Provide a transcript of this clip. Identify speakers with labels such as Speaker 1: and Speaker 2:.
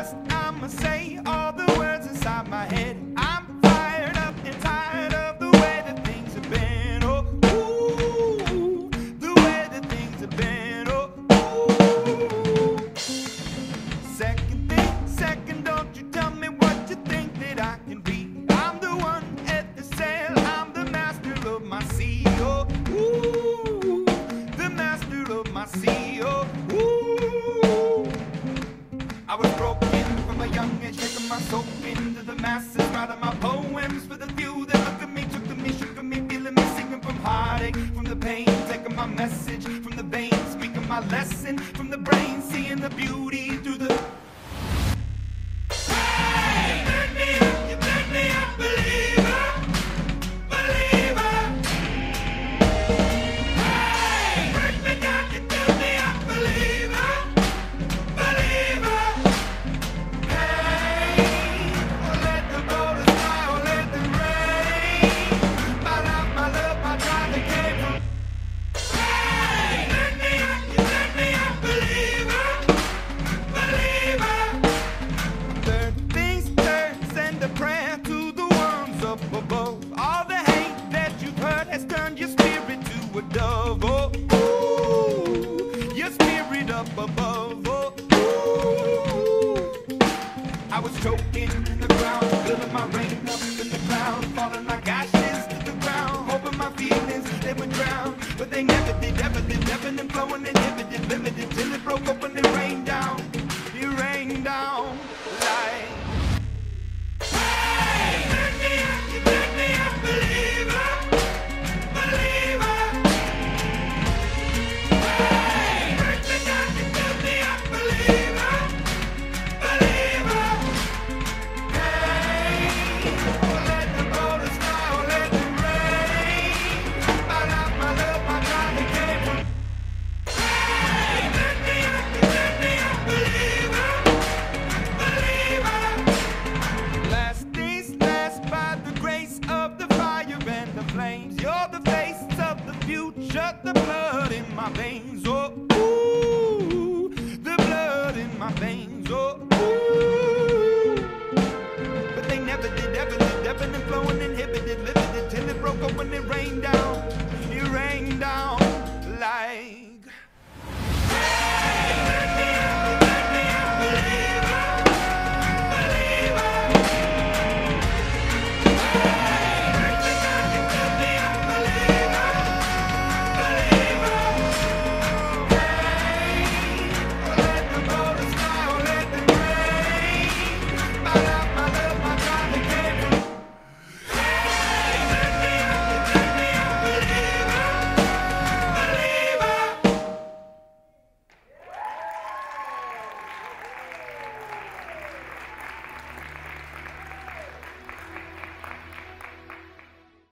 Speaker 1: First, I'ma say all the words inside my head. I'm fired up and tired of the way that things have been. Oh, ooh, the way that things have been. Oh, ooh. Second, don't you tell me what you think that I can be. I'm the one at the sail, I'm the master of my sea. Oh, ooh, the master of my sea. Oh, ooh. I was broken from a young age, taking my soul into the masses, writing my poems for the few that look at me, took to me, shook at me, feeling me, singing from heartache, from the pain, taking my message from the veins, speaking my lesson from the brain, seeing the beauty through the. Hey, you make me a believer, believer. Hey, break me down, you tell me a believer, believer. Hey, let the borders fly, or let them rain. My love, my drive, they came from. Hey, you make me a believer, believer. Third things third, send a prayer to the ones up above. All the hate that you've heard has turned your spirit to a dove. Oh, ooh, your spirit up above. Oh, ooh. I was choking in the ground, feeling my rain up in the cloud, falling like ashes to the ground, hoping my feelings they would drown, but they never did, ebbing and flowing, inhibited, limited, till it broke up and it rained down. It rained down like. Hey, you make me a believer, believer. Hey, break me down, you tell me a believer, believer. Hey, let the borders fly, or let them rain. My love, my drive, they came from. Hey, you make me a believer, believer. Last days last by the grace of the fire and the flames. You're the face of the future, the blood in my veins. Oh, ooh, the blood in my veins. Oh, ooh. But they never did, ebbing and flowing, inhibited, limited, till it broke up when it rained down.